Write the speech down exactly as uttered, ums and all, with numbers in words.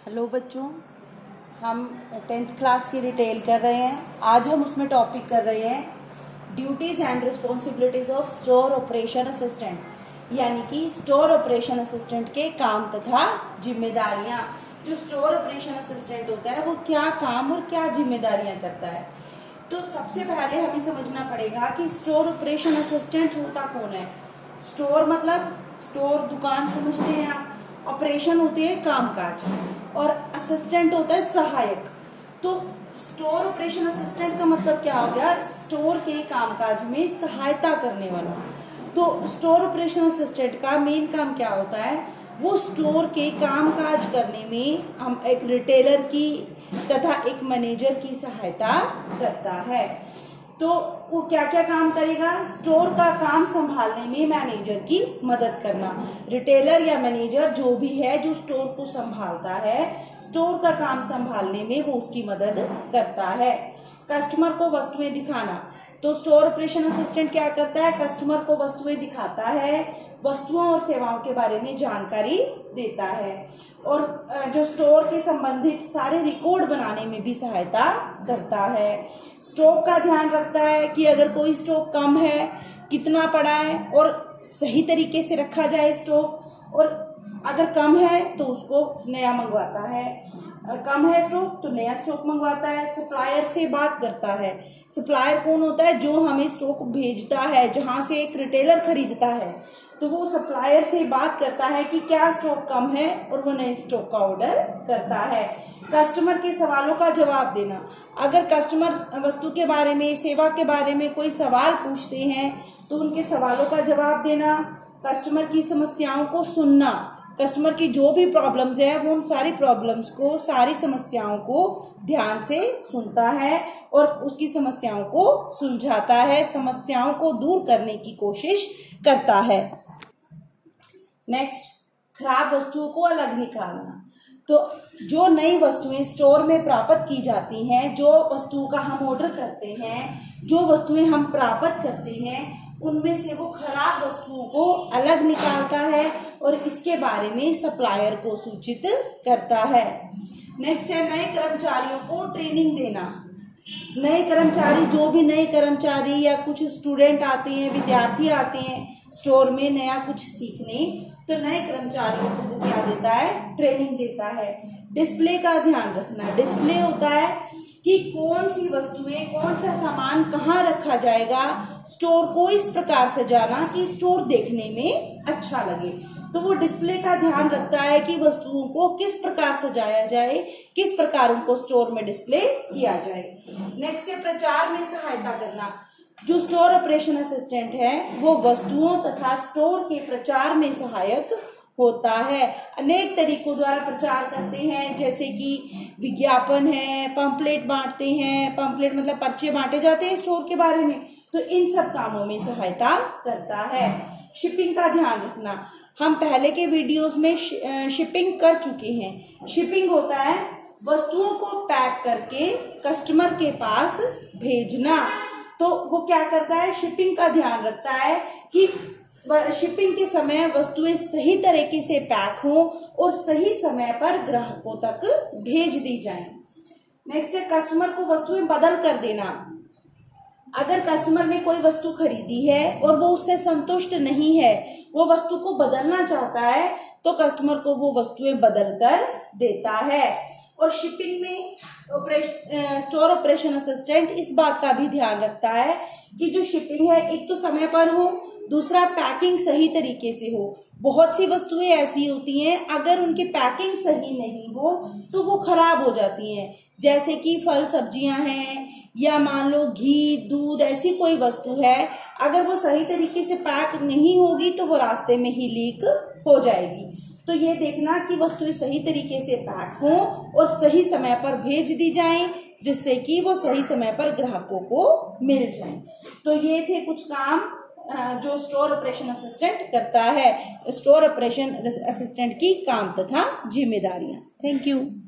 Hello बच्चों, हम tenth class की डिटेल कर रहे हैं। आज हम उसमें टॉपिक कर रहे हैं duties and responsibilities of store operation assistant, यानी कि स्टोर ऑपरेशन असिस्टेंट के काम तथा जिम्मेदारियां। जो स्टोर ऑपरेशन असिस्टेंट होता है वो क्या काम और क्या जिम्मेदारियां करता है। तो सबसे पहले हमें समझना पड़ेगा कि स्टोर ऑपरेशन असिस्टेंट होता कौन है। स्टोर मतलब स्टोर दुकान समझते हैं आप, ऑपरेशन होते हैं कामकाज, और असिस्टेंट होता है सहायक। तो स्टोर ऑपरेशन असिस्टेंट का मतलब क्या हो गया? स्टोर के कामकाज में सहायता करने वाला। तो स्टोर ऑपरेशन असिस्टेंट का मेन काम क्या होता है? वो स्टोर के कामकाज करने में हम एक रिटेलर की तथा एक मैनेजर की सहायता करता है। तो वो क्या क्या काम करेगा? स्टोर का काम संभालने में मैनेजर की मदद करना। रिटेलर या मैनेजर जो भी है जो स्टोर को संभालता है, स्टोर का काम संभालने में वो उसकी मदद करता है। कस्टमर को वस्तुएं दिखाना, तो स्टोर ऑपरेशन असिस्टेंट क्या करता है? कस्टमर को वस्तुएं दिखाता है, वस्तुओं और सेवाओं के बारे में जानकारी देता है, और जो स्टोर के संबंधित सारे रिकॉर्ड बनाने में भी सहायता करता है। स्टॉक का ध्यान रखता है कि अगर कोई स्टॉक कम है, कितना पड़ा है और सही तरीके से रखा जाए स्टॉक, और अगर कम है तो उसको नया मंगवाता है, कम है स्टॉक तो नया स्टॉक मंगवाता है। सप्लायर से बात करता है। सप्लायर कौन होता है? जो हमें स्टॉक भेजता है, जहां से एक रिटेलर खरीदता है, तो वो सप्लायर से बात करता है कि क्या स्टॉक कम है और वो नए स्टॉक का ऑर्डर करता है। कस्टमर के सवालों का जवाब देना, अगर कस्टमर वस्तु के बारे में, सेवा के बारे में कोई सवाल पूछते हैं तो उनके सवालों का जवाब देना। कस्टमर की समस्याओं को सुनना, कस्टमर की जो भी प्रॉब्लम्स है वो उन सारी प्रॉब्लम्स को, सारी समस्याओं को ध्यान से सुनता है और उसकी समस्याओं को सुलझाता है, समस्याओं को दूर करने की कोशिश करता है। नेक्स्ट, खराब वस्तुओं को अलग निकालना। तो जो नई वस्तुएं स्टोर में प्राप्त की जाती हैं, जो वस्तुओं का हम ऑर्डर करते हैं, जो वस्तुएं हम प्राप्त करते हैं, उनमें से वो खराब वस्तुओं को अलग निकालता है और इसके बारे में सप्लायर को सूचित करता है। नेक्स्ट है नए कर्मचारियों को ट्रेनिंग देना। नए कर्मचारी, जो भी नए कर्मचारी या कुछ स्टूडेंट आते हैं, विद्यार्थी आते हैं स्टोर में नया कुछ सीखने, तो नए कर्मचारियों को वो क्या देता है? ट्रेनिंग देता है। डिस्प्ले का ध्यान रखना। डिस्प्ले होता है कि कौन सी वस्तुएं, कौन सा सामान कहाँ रखा जाएगा। स्टोर को इस प्रकार सजाना कि स्टोर देखने में अच्छा लगे। तो वो डिस्प्ले का ध्यान रखता है कि वस्तुओं को किस प्रकार सजाया जाए, किस प्रकार उनको स्टोर में डिस्प्ले किया जाए। नेक्स्ट है प्रचार में सहायता करना। जो स्टोर ऑपरेशन असिस्टेंट है वो वस्तुओं तथा स्टोर के प्रचार में सहायक होता है। अनेक तरीकों द्वारा प्रचार करते हैं, जैसे कि विज्ञापन है, पंपलेट बांटते हैं, पंपलेट मतलब पर्चे बांटे जाते हैं स्टोर के बारे में, तो इन सब कामों में सहायता करता है। शिपिंग का ध्यान रखना, हम पहले के वीडियोस में शिपिंग कर चुके हैं। शिपिंग होता है वस्तुओं को पैक करके कस्टमर के पास भेजना। तो वो क्या करता है? शिपिंग का ध्यान रखता है कि शिपिंग के समय वस्तुएं सही तरीके से पैक हों और सही समय पर ग्राहकों तक भेज दी जाएं। नेक्स्ट है कस्टमर को वस्तुएं बदल कर देना। अगर कस्टमर ने कोई वस्तु खरीदी है और वो उससे संतुष्ट नहीं है, वो वस्तु को बदलना चाहता है, तो कस्टमर को वो वस्तुएं बदल कर देता है। और शिपिंग में स्टोर ऑपरेशन असिस्टेंट इस बात का भी ध्यान रखता है कि जो शिपिंग है एक तो समय पर हो, दूसरा पैकिंग सही तरीके से हो। बहुत सी वस्तुएं ऐसी होती हैं अगर उनकी पैकिंग सही नहीं हो तो वो खराब हो जाती हैं, जैसे कि फल सब्जियां हैं या मान लो घी, दूध, ऐसी कोई वस्तु है, अगर वो सही तरीके से पैक नहीं होगी तो वो रास्ते में ही लीक हो जाएगी। तो ये देखना कि वस्तुएं सही तरीके से पैक हों और सही समय पर भेज दी जाएं, जिससे कि वो सही समय पर ग्राहकों को मिल जाएं। तो ये थे कुछ काम जो स्टोर ऑपरेशन असिस्टेंट करता है। स्टोर ऑपरेशन असिस्टेंट की काम तथा जिम्मेदारियां। Thank you.